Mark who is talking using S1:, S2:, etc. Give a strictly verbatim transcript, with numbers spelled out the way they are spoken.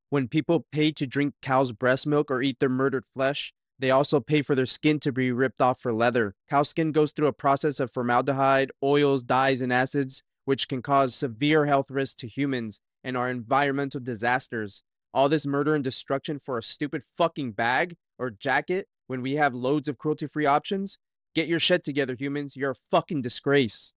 S1: When people pay to drink cow's breast milk or eat their murdered flesh, they also pay for their skin to be ripped off for leather. Cow skin goes through a process of formaldehyde, oils, dyes, and acids, which can cause severe health risks to humans and are environmental disasters. All this murder and destruction for a stupid fucking bag or jacket when we have loads of cruelty free options? Get your shit together, humans. You're a fucking disgrace.